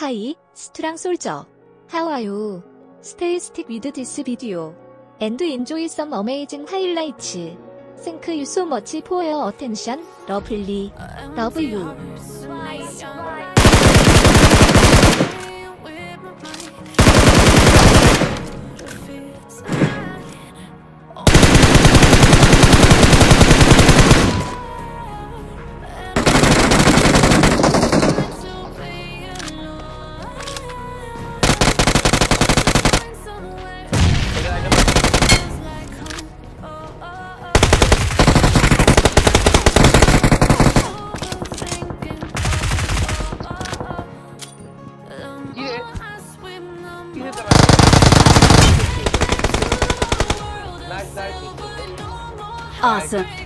Hi, strong soldier. How are you? Stay stick with this video and enjoy some amazing highlights. Thank you so much for your attention. Lovely. Love you. Awesome.